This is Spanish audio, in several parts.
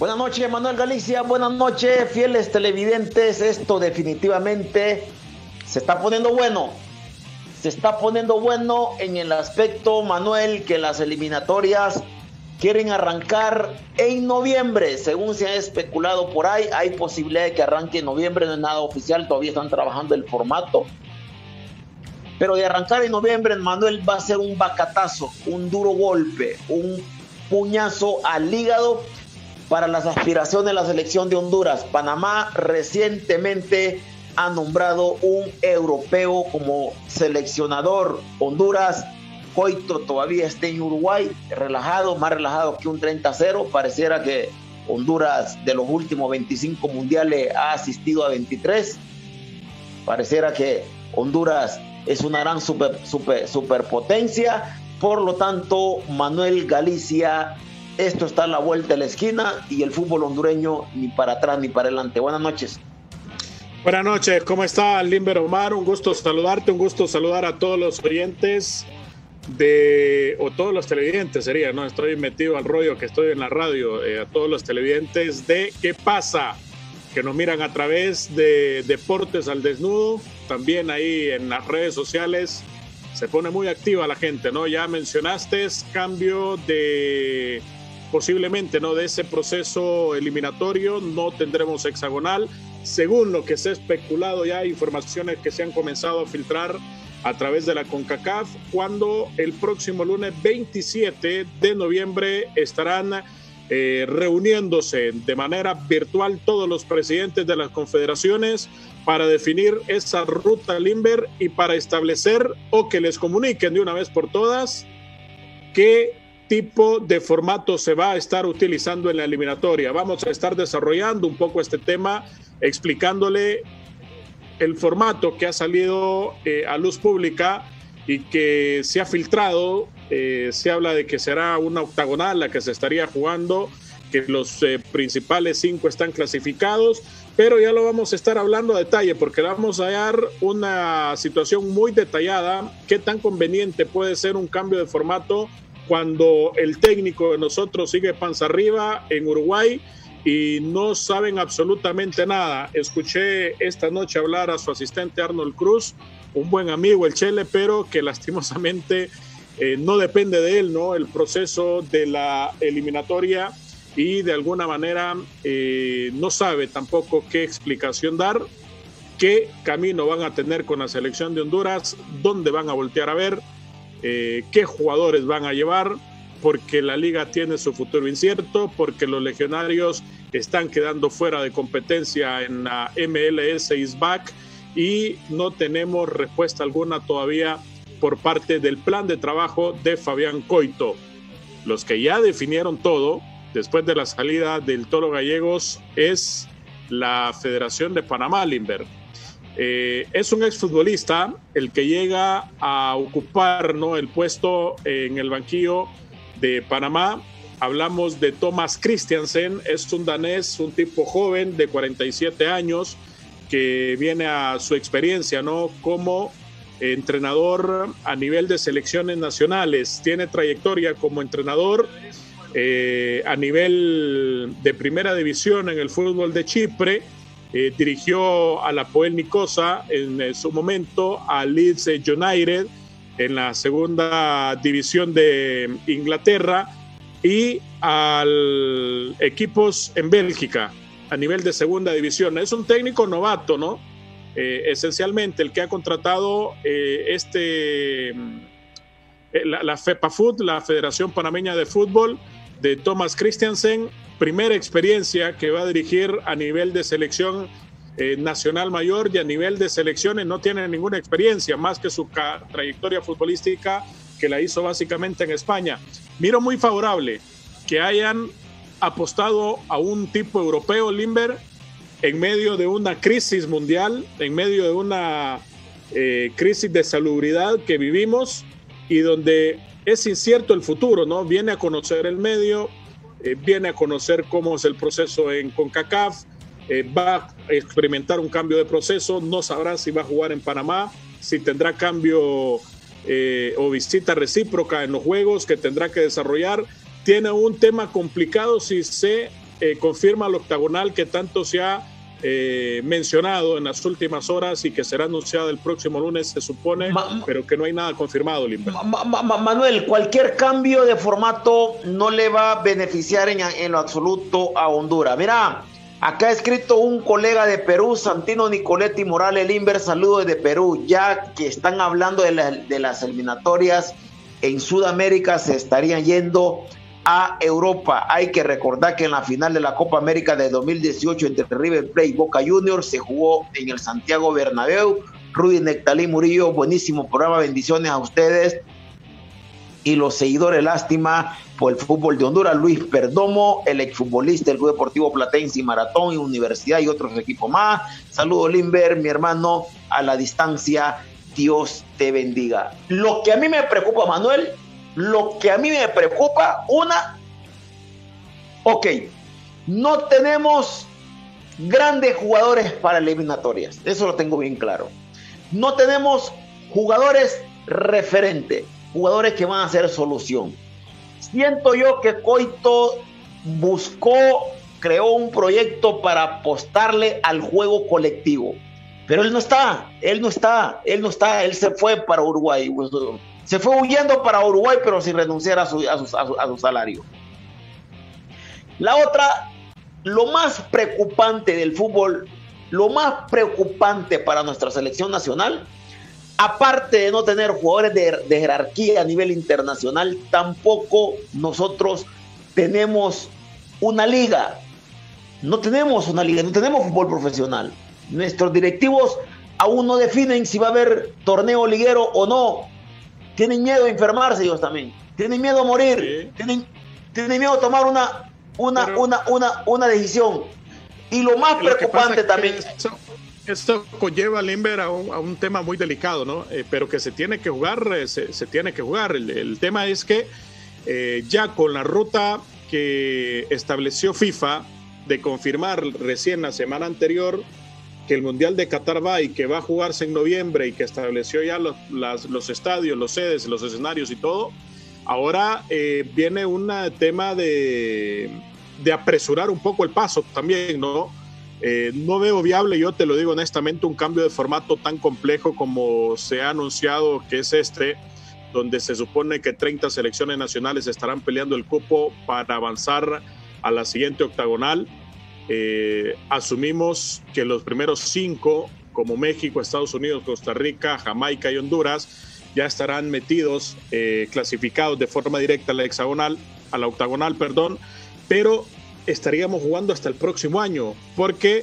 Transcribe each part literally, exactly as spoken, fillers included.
Buenas noches, Manuel Galicia. Buenas noches, fieles televidentes. Esto definitivamente se está poniendo bueno. Se está poniendo bueno en el aspecto, Manuel, que las eliminatorias quieren arrancar en noviembre. Según se ha especulado por ahí, hay posibilidad de que arranque en noviembre. No es nada oficial, todavía están trabajando el formato. Pero de arrancar en noviembre, Manuel, va a ser un bacatazo, un duro golpe, un puñazo al hígado para las aspiraciones de la selección de Honduras. Panamá recientemente ha nombrado un europeo como seleccionador. Honduras, Coito todavía está en Uruguay, relajado, más relajado que un treinta a cero. Pareciera que Honduras de los últimos veinticinco mundiales ha asistido a veintitrés. Pareciera que Honduras es una gran super, super, superpotencia. Por lo tanto, Manuel Galicia, esto está a la vuelta de la esquina y el fútbol hondureño ni para atrás ni para adelante. Buenas noches. Buenas noches, ¿cómo está Limber Omar? Un gusto saludarte, un gusto saludar a todos los oyentes de, o todos los televidentes sería, ¿no? Estoy metido al rollo que estoy en la radio, eh, a todos los televidentes de ¿Qué pasa? Que nos miran a través de Deportes al Desnudo, también ahí en las redes sociales. Se pone muy activa la gente, ¿no? Ya mencionaste cambio de, posiblemente, ¿no? De ese proceso eliminatorio, no tendremos hexagonal. Según lo que se ha especulado ya, informaciones que se han comenzado a filtrar a través de la CONCACAF, cuando el próximo lunes veintisiete de noviembre estarán eh, reuniéndose de manera virtual todos los presidentes de las confederaciones para definir esa ruta Limber y para establecer o que les comuniquen de una vez por todas qué tipo de formato se va a estar utilizando en la eliminatoria. Vamos a estar desarrollando un poco este tema, explicándole el formato que ha salido eh, a luz pública y que se ha filtrado. Eh, se habla de que será una octagonal la que se estaría jugando, que los eh, principales cinco están clasificados, pero ya lo vamos a estar hablando a detalle porque vamos a dar una situación muy detallada, qué tan conveniente puede ser un cambio de formato cuando el técnico de nosotros sigue panza arriba en Uruguay y no saben absolutamente nada. Escuché esta noche hablar a su asistente Arnold Cruz, un buen amigo el Chele, pero que lastimosamente eh, no depende de él, ¿no? El proceso de la eliminatoria, y de alguna manera eh, no sabe tampoco qué explicación dar, qué camino van a tener con la selección de Honduras, dónde van a voltear a ver, eh, qué jugadores van a llevar, porque la liga tiene su futuro incierto, porque los legionarios están quedando fuera de competencia en la M L S I S B A C y no tenemos respuesta alguna todavía por parte del plan de trabajo de Fabián Coito. Los que ya definieron todo después de la salida del Toro Gallegos es la Federación de Panamá, Limber. Eh, es un exfutbolista el que llega a ocupar, ¿no?, el puesto en el banquillo de Panamá. Hablamos de Thomas Christiansen, es un danés, un tipo joven de cuarenta y siete años que viene a su experiencia, ¿no?, como entrenador a nivel de selecciones nacionales. Tiene trayectoria como entrenador Eh, a nivel de primera división en el fútbol de Chipre. Eh, dirigió a la Apoel Nicosia en, en su momento, a Leeds United en la segunda división de Inglaterra y a equipos en Bélgica a nivel de segunda división. Es un técnico novato, ¿no? Eh, esencialmente el que ha contratado eh, este la, la FEPAFUT, la Federación Panameña de Fútbol, de Thomas Christiansen, primera experiencia que va a dirigir a nivel de selección eh, nacional mayor, y a nivel de selecciones no tiene ninguna experiencia más que su ca- trayectoria futbolística que la hizo básicamente en España. Miro muy favorable que hayan apostado a un tipo europeo, Limber, en medio de una crisis mundial, en medio de una eh, crisis de salubridad que vivimos y donde es incierto el futuro, ¿no? Viene a conocer el medio, eh, viene a conocer cómo es el proceso en CONCACAF, eh, va a experimentar un cambio de proceso, no sabrá si va a jugar en Panamá, si tendrá cambio eh, o visita recíproca en los juegos que tendrá que desarrollar. Tiene un tema complicado si se eh, confirma el octagonal que tanto se ha eh, mencionado en las últimas horas y que será anunciada el próximo lunes, se supone, ma, pero que no hay nada confirmado, Limber. Ma, ma, ma, Manuel, cualquier cambio de formato no le va a beneficiar en, en lo absoluto a Honduras. Mira, acá ha escrito un colega de Perú, Santino Nicoletti Morales Limber, saludos de Perú, ya que están hablando de, la, de las eliminatorias en Sudamérica, se estarían yendo a Europa. Hay que recordar que en la final de la Copa América de dos mil dieciocho entre River Plate y Boca Juniors se jugó en el Santiago Bernabéu. Rudy Nectalí Murillo, buenísimo programa, bendiciones a ustedes y los seguidores, lástima por el fútbol de Honduras. Luis Perdomo, el exfutbolista del Club Deportivo Platense y Maratón y Universidad y otros equipos más. Saludos, Limber, mi hermano, a la distancia, Dios te bendiga. Lo que a mí me preocupa, Manuel, lo que a mí me preocupa, una, ok, no tenemos grandes jugadores para eliminatorias, eso lo tengo bien claro. No tenemos jugadores referentes, jugadores que van a ser solución. Siento yo que Coito buscó, creó un proyecto para apostarle al juego colectivo, pero él no está, él no está, él no está, él se fue para Uruguay. Se fue huyendo para Uruguay, pero sin renunciar a su, a su, a su, a su salario. La otra, lo más preocupante del fútbol, lo más preocupante para nuestra selección nacional, aparte de no tener jugadores de, de jerarquía a nivel internacional, tampoco nosotros tenemos una liga. No tenemos una liga, no tenemos fútbol profesional. Nuestros directivos aún no definen si va a haber torneo liguero o no. Tienen miedo a enfermarse ellos también. Tienen miedo a morir. Sí. Tienen, tienen miedo a tomar una, una, Pero, una, una, una decisión. Y lo más lo preocupante también. Esto, esto conlleva, Limber, a un, a un tema muy delicado, ¿no? Eh, pero que se tiene que jugar, eh, se, se tiene que jugar. El, el tema es que eh, ya con la ruta que estableció FIFA de confirmar recién la semana anterior que el Mundial de Qatar va y que va a jugarse en noviembre y que estableció ya los, las, los estadios, los sedes, los escenarios y todo, ahora eh, viene un tema de, de apresurar un poco el paso también, ¿no? Eh, no veo viable, yo te lo digo honestamente, un cambio de formato tan complejo como se ha anunciado que es este, donde se supone que treinta selecciones nacionales estarán peleando el cupo para avanzar a la siguiente octagonal. Eh, asumimos que los primeros cinco, como México, Estados Unidos, Costa Rica, Jamaica y Honduras, ya estarán metidos, eh, clasificados de forma directa a la hexagonal, a la octagonal, perdón, pero estaríamos jugando hasta el próximo año, porque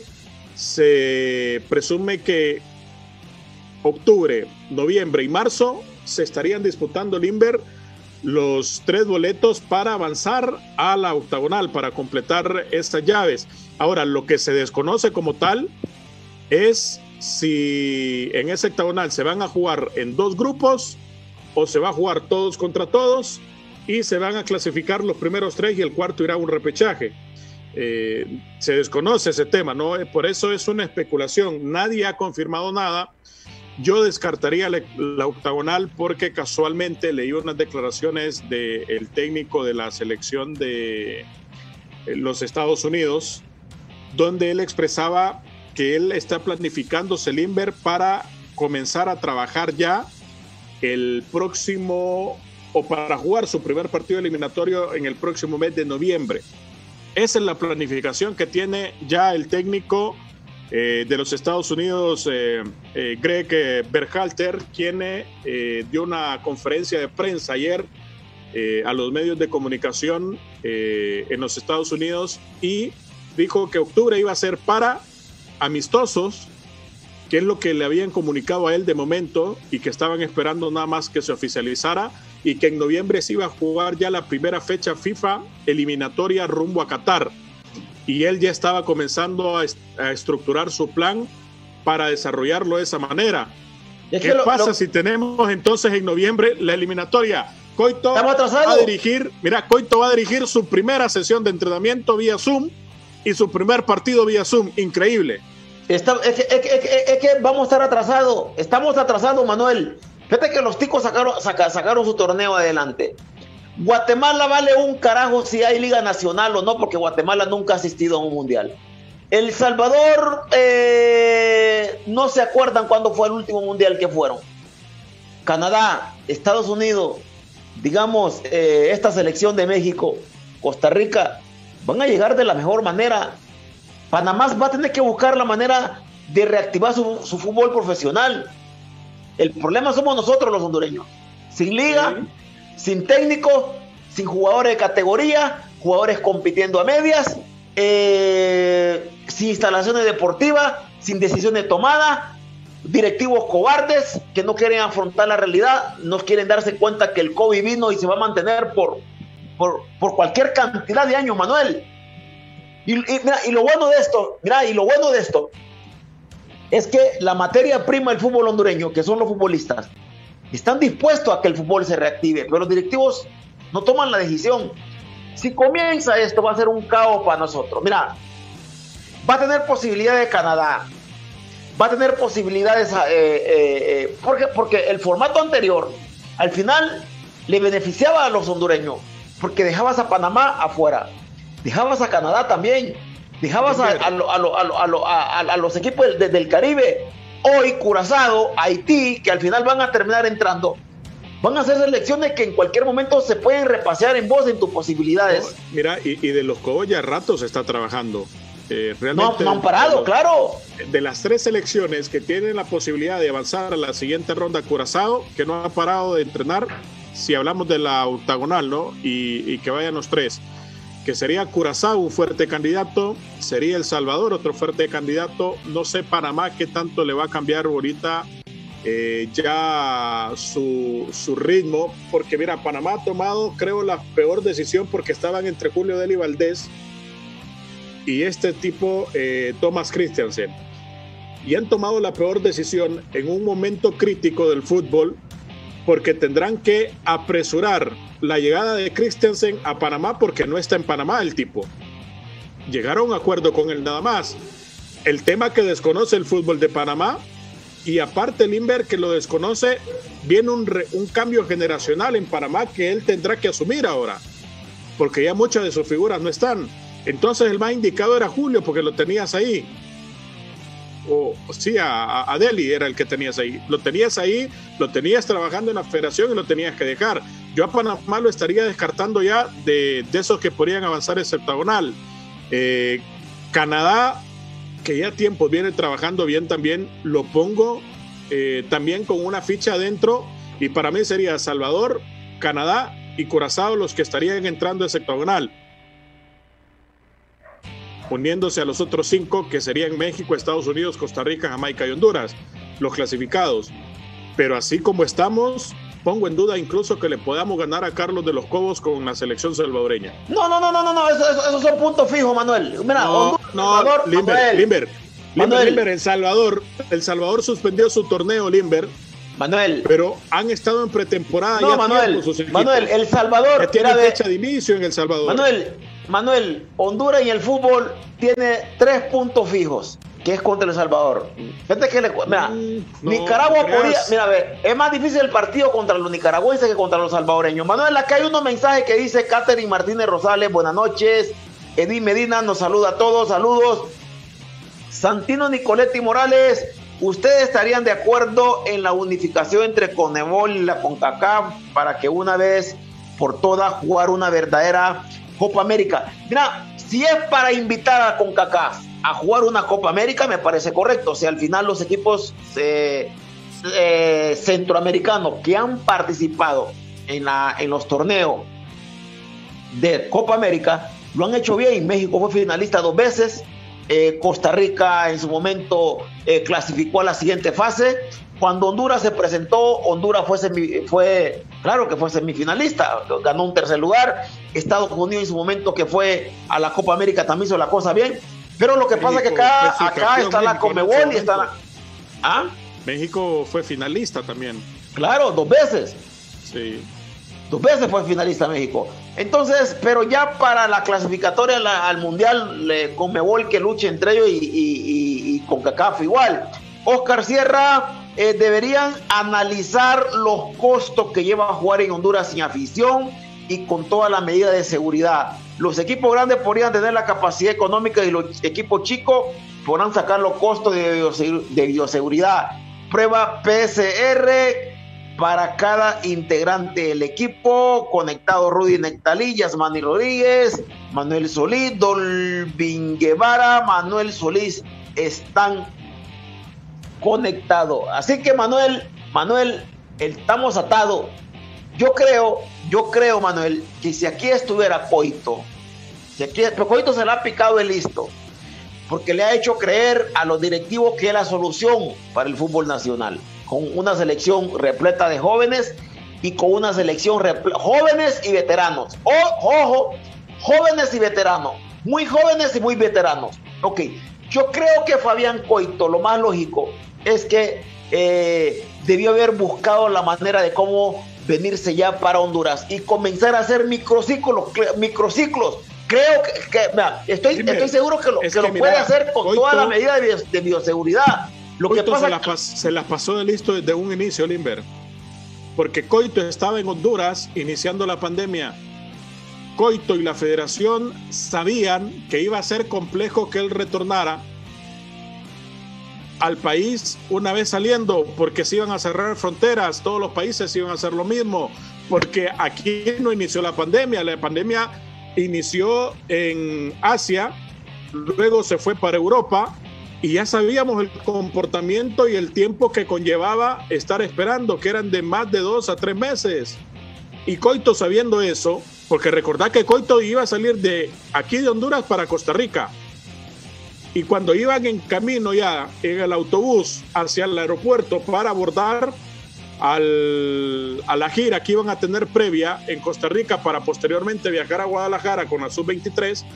se presume que octubre, noviembre y marzo se estarían disputando, Limber, los tres boletos para avanzar a la octagonal, para completar estas llaves. Ahora, lo que se desconoce como tal es si en ese octagonal se van a jugar en dos grupos o se va a jugar todos contra todos y se van a clasificar los primeros tres y el cuarto irá a un repechaje. Eh, se desconoce ese tema, ¿no? Por eso es una especulación. Nadie ha confirmado nada. Yo descartaría la, la octagonal porque casualmente leí unas declaraciones del técnico de la selección de los Estados Unidos, donde él expresaba que él está planificándose, Limber, para comenzar a trabajar ya el próximo, o para jugar su primer partido eliminatorio en el próximo mes de noviembre. Esa es la planificación que tiene ya el técnico eh, de los Estados Unidos, eh, eh, Greg eh, Berhalter, quien eh, dio una conferencia de prensa ayer eh, a los medios de comunicación eh, en los Estados Unidos y dijo que octubre iba a ser para amistosos, que es lo que le habían comunicado a él de momento y que estaban esperando nada más que se oficializara, y que en noviembre se iba a jugar ya la primera fecha FIFA eliminatoria rumbo a Qatar. Y él ya estaba comenzando a, est- a estructurar su plan para desarrollarlo de esa manera. ¿Qué lo, pasa lo... si tenemos entonces en noviembre la eliminatoria? Coito va a dirigir, mira, Coito va a dirigir su primera sesión de entrenamiento vía Zoom y su primer partido vía Zoom. Increíble. Está, es, que, es, que, es, que, es que vamos a estar atrasados. Estamos atrasados, Manuel. Fíjate que los ticos sacaron, saca, sacaron su torneo adelante. Guatemala vale un carajo si hay Liga Nacional o no, porque Guatemala nunca ha asistido a un mundial. El Salvador, eh, no se acuerdan cuándo fue el último mundial que fueron. Canadá, Estados Unidos, digamos, eh, esta selección de México, Costa Rica, van a llegar de la mejor manera. Panamá va a tener que buscar la manera de reactivar su, su fútbol profesional. El problema somos nosotros los hondureños. Sin liga, sí. sin técnico, sin jugadores de categoría, jugadores compitiendo a medias, eh, sin instalaciones deportivas, sin decisiones tomadas, directivos cobardes que no quieren afrontar la realidad, no quieren darse cuenta que el COVID vino y se va a mantener por, por, por cualquier cantidad de años, Manuel. Y, y, mira, y lo bueno de esto, mira, y lo bueno de esto es que la materia prima del fútbol hondureño, que son los futbolistas, están dispuestos a que el fútbol se reactive, pero los directivos no toman la decisión. Si comienza esto, va a ser un caos para nosotros. Mira, va a tener posibilidades Canadá, va a tener posibilidades, eh, eh, eh, porque, porque el formato anterior, al final, le beneficiaba a los hondureños, porque dejabas a Panamá afuera, dejabas a Canadá también, dejabas a, a, lo, a, lo, a, lo, a, lo, a, a los equipos del, del Caribe. Hoy Curazao, Haití, que al final van a terminar entrando, van a hacer selecciones que en cualquier momento se pueden repasear en vos, en tus posibilidades. No, mira, y, y de los Cobos ya rato se está trabajando. Eh, realmente, no, no han parado, de, claro. De las tres selecciones que tienen la posibilidad de avanzar a la siguiente ronda, Curazao, que no ha parado de entrenar, si hablamos de la octagonal, ¿no? Y, y que vayan los tres, que sería Curazao un fuerte candidato, sería El Salvador otro fuerte candidato, no sé Panamá qué tanto le va a cambiar ahorita eh, ya su, su ritmo, porque mira, Panamá ha tomado creo la peor decisión porque estaban entre Julio Deli Valdés y este tipo eh, Thomas Christiansen, y han tomado la peor decisión en un momento crítico del fútbol, porque tendrán que apresurar la llegada de Christensen a Panamá porque no está en Panamá el tipo. Llegaron a un acuerdo con él nada más. El tema que desconoce el fútbol de Panamá, y aparte Limber que lo desconoce, viene un, re, un cambio generacional en Panamá que él tendrá que asumir ahora, porque ya muchas de sus figuras no están. Entonces el más indicado era Julio, porque lo tenías ahí. O sí, a, a Deli era el que tenías ahí. Lo tenías ahí, lo tenías trabajando en la federación y lo tenías que dejar. Yo a Panamá lo estaría descartando ya de, de esos que podrían avanzar en septagonal. Eh, Canadá, que ya tiempo viene trabajando bien también, lo pongo eh, también con una ficha adentro, y para mí sería Salvador, Canadá y Curazao los que estarían entrando en septagonal, uniéndose a los otros cinco que serían México, Estados Unidos, Costa Rica, Jamaica y Honduras, los clasificados. Pero así como estamos, pongo en duda incluso que le podamos ganar a Carlos de los Cobos con la selección salvadoreña. No, no, no, no, no, no, eso, eso, esos son puntos fijos, Manuel. Mira, no, Honduras, no, Salvador, Limber, Manuel. Limber, Limber, Limber, El Salvador, El Salvador suspendió su torneo, Limber. Manuel. Pero han estado en pretemporada. No, ya Manuel, sus equipos. Manuel, El Salvador. Ya tiene fecha de inicio en El Salvador. Manuel, Manuel, Honduras en el fútbol tiene tres puntos fijos, que es contra El Salvador. Fíjate que le, mira, mm, no, Nicaragua no podría, mira, a ver, es más difícil el partido contra los nicaragüenses que contra los salvadoreños. Manuel, acá hay unos mensajes que dice Catherine Martínez Rosales, buenas noches. Edith Medina nos saluda a todos, saludos. Santino Nicoletti Morales, ¿ustedes estarían de acuerdo en la unificación entre CONMEBOL y la CONCACAF para que una vez por todas jugar una verdadera Copa América? Mira, si es para invitar a CONCACAF a jugar una Copa América, me parece correcto. O sea, al final los equipos eh, eh, centroamericanos que han participado en, la, en los torneos de Copa América lo han hecho bien. México fue finalista dos veces. Eh, Costa Rica en su momento eh, clasificó a la siguiente fase. Cuando Honduras se presentó, Honduras fue, semi, fue claro que fue semifinalista, ganó un tercer lugar. Estados Unidos en su momento, que fue a la Copa América, también hizo la cosa bien. Pero lo que México, pasa es que acá, acá está la CONMEBOL y está la... ¿Ah? México fue finalista también. Claro, dos veces. Sí. Dos veces fue finalista México. Entonces, pero ya para la clasificatoria la, al Mundial, le, CONMEBOL que luche entre ellos y, y, y, y CONCACAF igual. Oscar Sierra, eh, deberían analizar los costos que lleva a jugar en Honduras sin afición y con toda la medida de seguridad. Los equipos grandes podrían tener la capacidad económica y los equipos chicos podrán sacar los costos de, biosegu- de bioseguridad. Prueba P C R para cada integrante del equipo. Conectado Rudy Nectalillas, Manny Rodríguez, Manuel Solís, Dolvin Guevara, Manuel Solís están conectados. Así que Manuel, Manuel, estamos atados. Yo creo, yo creo, Manuel, que si aquí estuviera Coito, si aquí, pero Coito se le ha picado el listo, porque le ha hecho creer a los directivos que es la solución para el fútbol nacional, con una selección repleta de jóvenes y con una selección reple- jóvenes y veteranos. O, ojo, jóvenes y veteranos, muy jóvenes y muy veteranos. Ok, yo creo que Fabián Coito, lo más lógico es que eh, debió haber buscado la manera de cómo venirse ya para Honduras y comenzar a hacer microciclos, microciclos. Creo que, que mira, estoy, Dime, estoy seguro que lo, que que lo mira, puede hacer con Coito, toda la medida de, bio, de bioseguridad. Lo Coito que pasa se, la pas, se las pasó de listo desde un inicio, Limber, porque Coito estaba en Honduras iniciando la pandemia. Coito y la federación sabían que iba a ser complejo que él retornara al país una vez saliendo, porque se iban a cerrar fronteras, todos los países iban a hacer lo mismo, porque aquí no inició la pandemia, la pandemia inició en Asia, luego se fue para Europa y ya sabíamos el comportamiento y el tiempo que conllevaba estar esperando, que eran de más de dos a tres meses. Y Coito, sabiendo eso, porque recordad que Coito iba a salir de aquí de Honduras para Costa Rica, y cuando iban en camino ya en el autobús hacia el aeropuerto para abordar al, a la gira que iban a tener previa en Costa Rica para posteriormente viajar a Guadalajara con la sub veintitrés,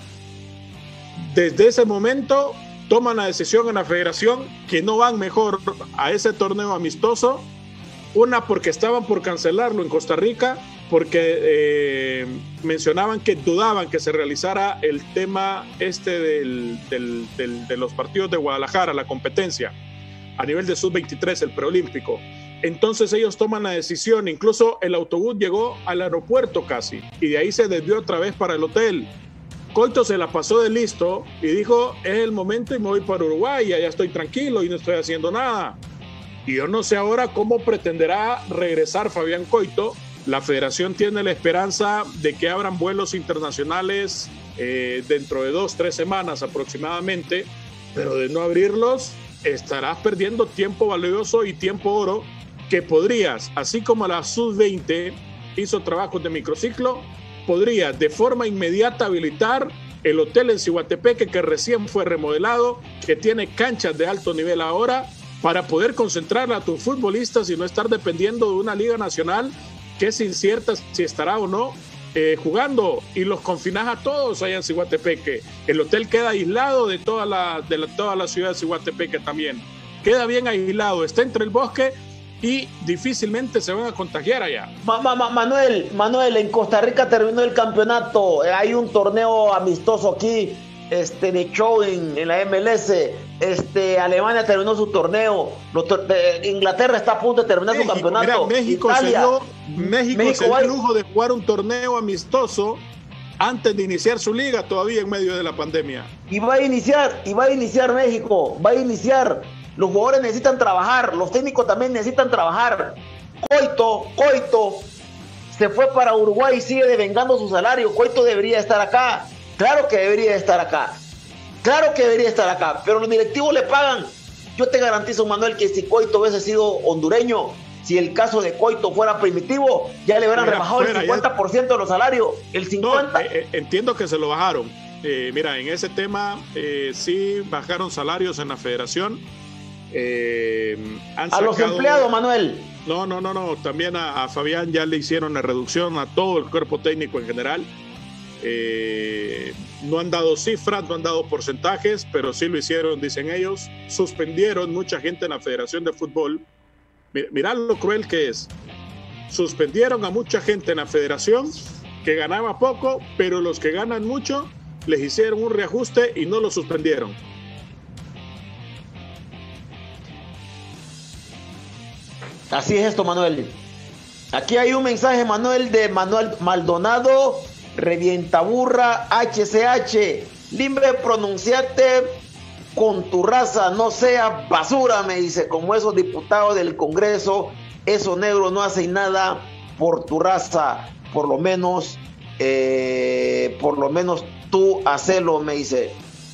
desde ese momento toman la decisión en la federación que no van mejor a ese torneo amistoso, una porque estaban por cancelarlo en Costa Rica, porque eh, mencionaban que dudaban que se realizara el tema este del, del, del, de los partidos de Guadalajara, la competencia a nivel de sub veintitrés, el preolímpico. Entonces ellos toman la decisión, incluso el autobús llegó al aeropuerto casi, y de ahí se desvió otra vez para el hotel. Coito se la pasó de listo y dijo, es el momento y me voy para Uruguay, ya estoy tranquilo y no estoy haciendo nada. Y yo no sé ahora cómo pretenderá regresar Fabián Coito. La federación tiene la esperanza de que abran vuelos internacionales eh, dentro de dos, tres semanas aproximadamente, pero de no abrirlos estarás perdiendo tiempo valioso y tiempo oro que podrías, así como la sub veinte hizo trabajos de microciclo, podrías de forma inmediata habilitar el hotel en Ciguatepeque que recién fue remodelado, que tiene canchas de alto nivel ahora, para poder concentrar a tus futbolistas y no estar dependiendo de una liga nacional que es incierta si estará o no eh, jugando, y los confinas a todos allá en Ciguatepeque. El hotel queda aislado de toda la, de la, toda la ciudad de Ciguatepeque también. Queda bien aislado, está entre el bosque y difícilmente se van a contagiar allá. Ma, ma, ma, Manuel, Manuel, en Costa Rica terminó el campeonato. Eh, hay un torneo amistoso aquí este, de show en, en la M L S. Este, Alemania terminó su torneo. Los tor- eh, Inglaterra está a punto de terminar México, su campeonato. Mira, México Italia, se dio, México México se dio hay- el lujo de jugar un torneo amistoso antes de iniciar su liga, todavía en medio de la pandemia. Y va a iniciar, y va a iniciar México, va a iniciar. Los jugadores necesitan trabajar, los técnicos también necesitan trabajar. Coito, Coito se fue para Uruguay y sigue devengando su salario. Coito debería estar acá. Claro que debería estar acá. Claro que debería estar acá, pero los directivos le pagan. Yo te garantizo, Manuel, que si Coito hubiese sido hondureño, si el caso de Coito fuera primitivo, ya le hubieran Mira, rebajado fuera, el cincuenta por ciento de los salarios. El cincuenta por ciento. No, eh, eh, entiendo que se lo bajaron. Eh, mira, en ese tema eh, sí bajaron salarios en la federación. Eh, han a los sacado... empleados, Manuel. No, no, no, no. También a, a Fabián ya le hicieron la reducción a todo el cuerpo técnico en general. Eh, no han dado cifras, no han dado porcentajes, pero sí lo hicieron, dicen ellos. Suspendieron mucha gente en la Federación de Fútbol. Mirad lo cruel que es. Suspendieron a mucha gente en la federación que ganaba poco, pero los que ganan mucho les hicieron un reajuste y no lo suspendieron. Así es esto, Manuel. Aquí hay un mensaje, Manuel, de Manuel Maldonado, revientaburra H C H. Limber, pronunciate con tu raza, no sea basura, me dice, como esos diputados del Congreso, esos negros no hacen nada por tu raza, por lo menos, eh, por lo menos tú hacelo, me dice.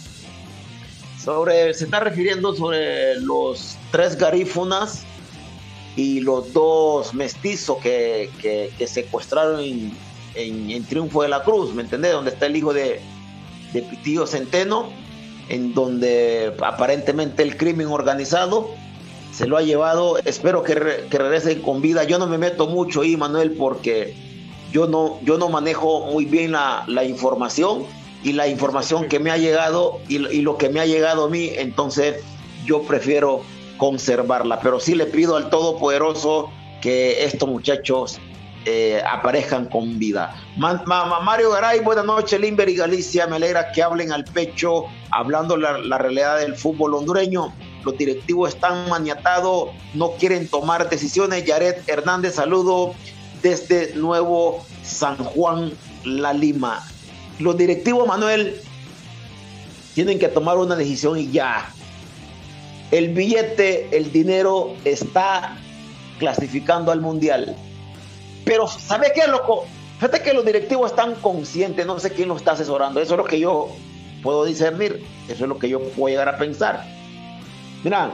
Sobre, se está refiriendo sobre los tres garífunas y los dos mestizos que, que, que secuestraron en, en, en Triunfo de la Cruz, ¿me entendés? Donde está el hijo de, de Pitillo Centeno, en donde aparentemente el crimen organizado se lo ha llevado. Espero que, re, que regresen con vida. Yo no me meto mucho ahí, Manuel, porque yo no, yo no manejo muy bien la, la información, y la información que me ha llegado y, y lo que me ha llegado a mí, entonces yo prefiero conservarla, pero sí le pido al Todopoderoso que estos muchachos eh, aparezcan con vida. Ma, ma, Mario Garay, buenas noches, Limber y Galicia, me alegra que hablen al pecho, hablando la, la realidad del fútbol hondureño. Los directivos están maniatados, no quieren tomar decisiones. Yaret Hernández, saludo desde Nuevo San Juan, La Lima. Los directivos, Manuel, tienen que tomar una decisión y ya. El billete, el dinero está clasificando al Mundial. Pero, ¿sabe qué, loco? Fíjate que los directivos están conscientes, no sé quién los está asesorando. Eso es lo que yo puedo discernir, eso es lo que yo puedo llegar a pensar. Mira,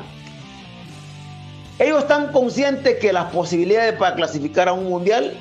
ellos están conscientes que las posibilidades para clasificar a un Mundial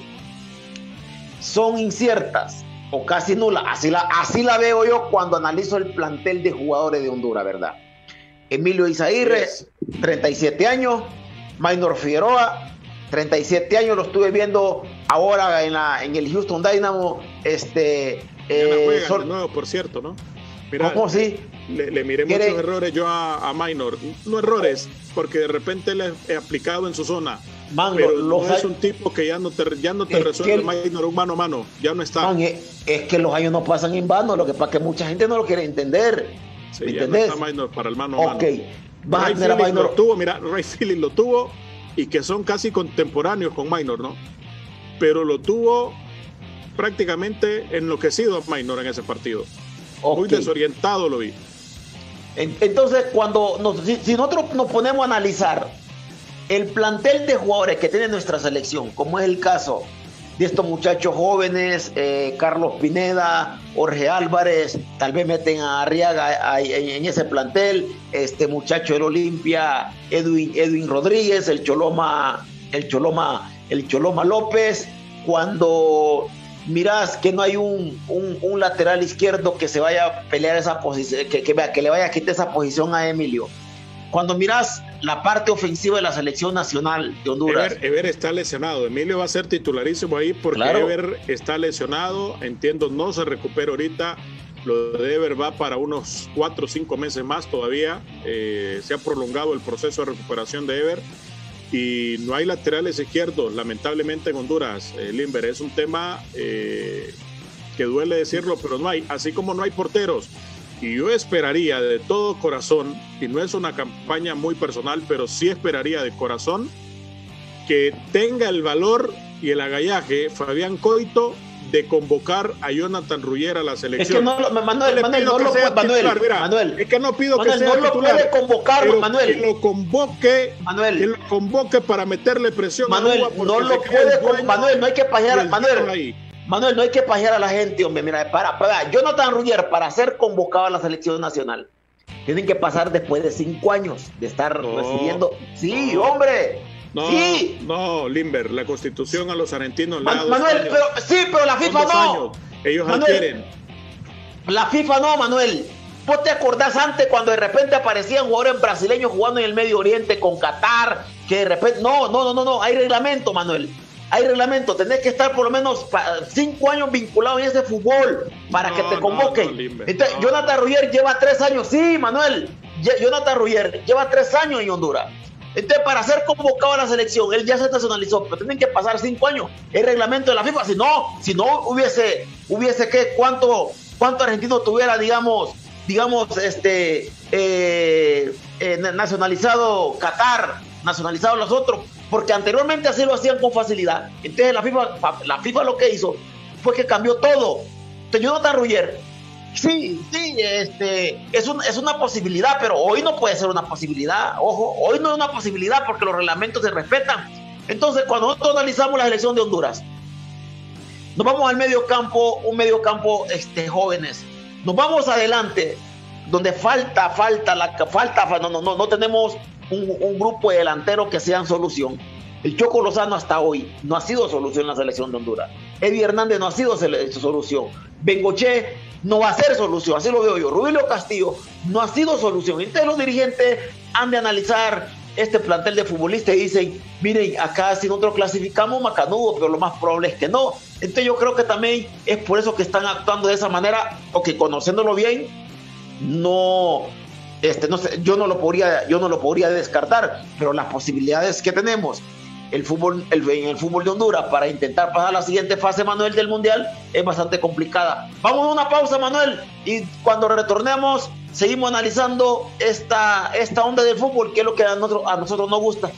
son inciertas o casi nula. Así la, así la veo yo cuando analizo el plantel de jugadores de Honduras, ¿verdad? Emilio Izaguirre, yes. treinta y siete años. Maynor Figueroa, treinta y siete años. Lo estuve viendo ahora en, la, en el Houston Dynamo. Este, eh, juega sol... de nuevo, por cierto, ¿no? Mira, ¿cómo sí? Le, le miré muchos errores yo a, a Maynor. No errores, porque de repente le he aplicado en su zona. Mango, pero no es un tipo que ya no te, ya no te resuelve el Maynor un mano a mano, ya no está. Man, es, es que los años no pasan en vano, lo que pasa es que mucha gente no lo quiere entender. Sí, ¿me ya entendés? No está Maynor para el mano a mano. Ok, vas Ray a tener a Maynor. Lo tuvo, mira, Ray Phillips lo tuvo y que son casi contemporáneos con Maynor, ¿no? Pero lo tuvo prácticamente enloquecido a Maynor en ese partido. Okay. Muy desorientado lo vi. Entonces, cuando nos, si, si nosotros nos ponemos a analizar el plantel de jugadores que tiene nuestra selección, como es el caso de estos muchachos jóvenes, eh, Carlos Pineda, Jorge Álvarez, tal vez meten a Arriaga a, en, en ese plantel, este muchacho del Olimpia, Edwin, Edwin Rodríguez, el Choloma, el Choloma, el Choloma López, cuando mirás que no hay un, un, un lateral izquierdo que se vaya a pelear esa posición, que, que, que le vaya a quitar esa posición a Emilio. Cuando miras la parte ofensiva de la selección nacional de Honduras. Ever, Ever está lesionado. Emilio va a ser titularísimo ahí porque claro. Ever está lesionado. Entiendo, no se recupera ahorita. Lo de Ever va para unos cuatro o cinco meses más todavía. Eh, se ha prolongado el proceso de recuperación de Ever. Y no hay laterales izquierdos, lamentablemente en Honduras. Eh, Limber, es un tema eh, que duele decirlo, pero no hay. Así como no hay porteros. Y yo esperaría de todo corazón, y no es una campaña muy personal, pero sí esperaría de corazón que tenga el valor y el agallaje Fabián Coito de convocar a Jonathan Ruggier a la selección. Es que no, Manuel, Manuel, no lo puede, Manuel, Mira, Manuel, es que no pido Manuel, que sea no lo titular, puede convocar, pero Manuel. Que lo convoque, Manuel. que lo convoque para meterle presión Manuel, a Cuba no lo puede, con, Manuel, no hay que pajear, Manuel. Manuel, no hay que pajear a la gente, hombre. Mira, para, para Jonathan Ruggier, para ser convocado a la selección nacional, tienen que pasar después de cinco años de estar no, recibiendo. Sí, no, hombre. No, sí. no, Limber, la constitución a los argentinos. Man, Manuel, años, pero sí, pero la FIFA no. Años. Ellos Manuel, adquieren. La FIFA no, Manuel. ¿Vos te acordás antes cuando de repente aparecían jugadores brasileños jugando en el Medio Oriente con Qatar? Que de repente. No, no, no, no, no. Hay reglamento, Manuel. Hay reglamento, tenés que estar por lo menos cinco años vinculado en ese fútbol para no, que te convoquen. No, no, Limber, Entonces, no. Jonathan Ruggier lleva tres años, sí, Manuel. Jonathan Ruggier lleva tres años en Honduras. Entonces, para ser convocado a la selección, él ya se nacionalizó, pero tienen que pasar cinco años. El reglamento de la FIFA, si no, si no hubiese, hubiese que cuánto, cuánto argentino tuviera, digamos, digamos, este, eh, eh, nacionalizado Qatar, nacionalizado los otros. porque anteriormente así lo hacían con facilidad. Entonces la FIFA, la FIFA lo que hizo fue que cambió todo. Entonces Jonathan Ruggier, sí, sí, este, es, un, es una posibilidad, pero hoy no puede ser una posibilidad. Ojo, hoy no es una posibilidad porque los reglamentos se respetan. Entonces, cuando nosotros analizamos la selección de Honduras, nos vamos al medio campo, un medio campo este, jóvenes. Nos vamos adelante, donde falta, falta, la falta, no, no, no, no tenemos un, un grupo de delanteros que sean solución. El Choco Lozano hasta hoy no ha sido solución en la selección de Honduras. Eddie Hernández no ha sido solución. Bengoche no va a ser solución, así lo veo yo. Rubilio Castillo no ha sido solución. Entonces los dirigentes han de analizar este plantel de futbolistas y dicen, miren, acá si nosotros clasificamos macanudo, pero lo más probable es que no. Entonces yo creo que también es por eso que están actuando de esa manera, o que conociéndolo bien, no, este, no sé, yo no lo podría, yo no lo podría descartar, pero las posibilidades que tenemos el fútbol, el, en el fútbol de Honduras para intentar pasar a la siguiente fase, Manuel, del Mundial, es bastante complicada. Vamos a una pausa, Manuel, y cuando retornemos seguimos analizando esta, esta onda del fútbol, que es lo que a nosotros, a nosotros nos gusta.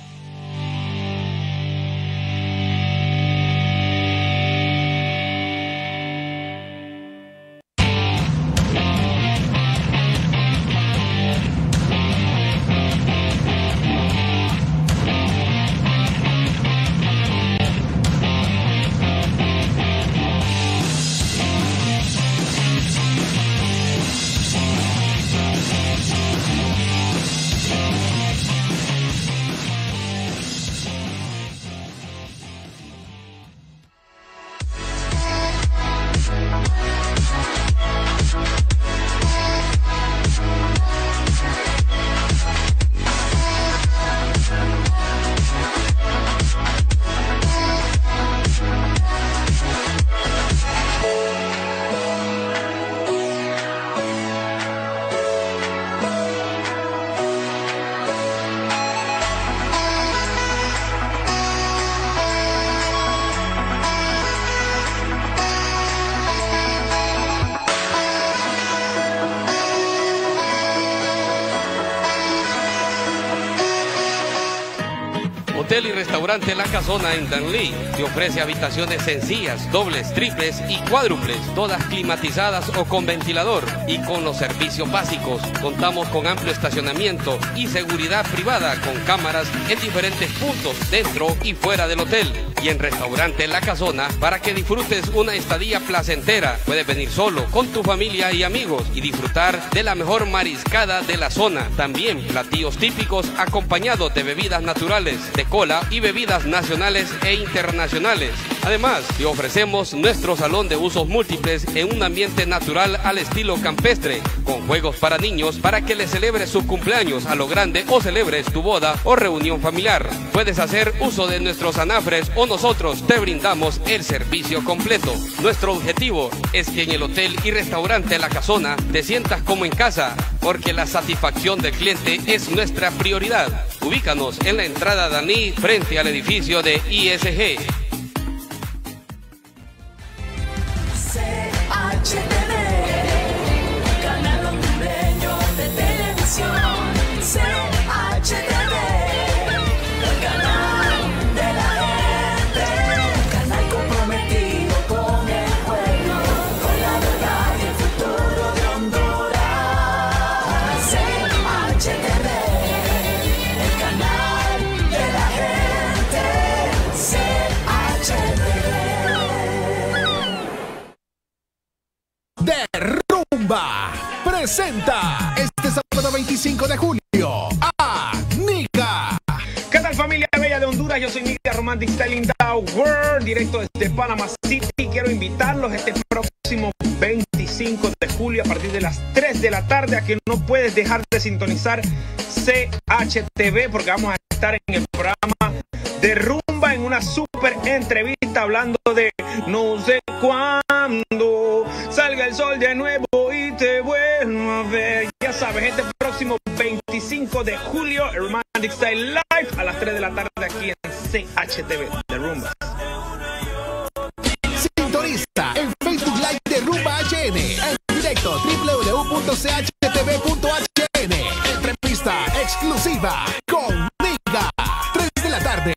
Hotel y restaurante La Casona en Danlí te ofrece habitaciones sencillas, dobles, triples y cuádruples, todas climatizadas o con ventilador y con los servicios básicos. Contamos con amplio estacionamiento y seguridad privada con cámaras en diferentes puntos dentro y fuera del hotel. Y en restaurante La Casona, para que disfrutes una estadía placentera, puedes venir solo, con tu familia y amigos y disfrutar de la mejor mariscada de la zona. También platillos típicos acompañados de bebidas naturales, de cola y bebidas nacionales e internacionales. Además, te ofrecemos nuestro salón de usos múltiples en un ambiente natural al estilo campestre, con juegos para niños para que le celebres su cumpleaños a lo grande o celebres tu boda o reunión familiar. Puedes hacer uso de nuestros anafres o nosotros te brindamos el servicio completo. Nuestro objetivo es que en el hotel y restaurante La Casona te sientas como en casa, porque la satisfacción del cliente es nuestra prioridad. Ubícanos en la entrada Daní frente al edificio de I S G. C H T V, canal hondureño de televisión. C H T V, el canal de la gente, canal comprometido con el pueblo, con la verdad y el futuro de Honduras. C H T V, el canal de la gente. C H T V. De Rumba presenta este sábado veinticinco de julio a Nica. ¿Qué tal, familia bella de Honduras? Yo soy Nica Romantic Styling Tower, directo desde Panama City. Quiero invitarlos este próximo veinticinco de julio a partir de las tres de la tarde, a que no puedes dejar de sintonizar C H T V, porque vamos a estar en el programa de Rumba en una super entrevista hablando de no sé cuándo salga el sol de nuevo y te vuelvo a ver. Ya sabes, este próximo veinticinco de julio, el Romantic Style Live a las tres de la tarde aquí en C H T V de Rumba. Sintoniza en Facebook Live de Rumba H N, en directo w w w punto c h t v punto h n. Entrevista exclusiva con Nica, tres de la tarde,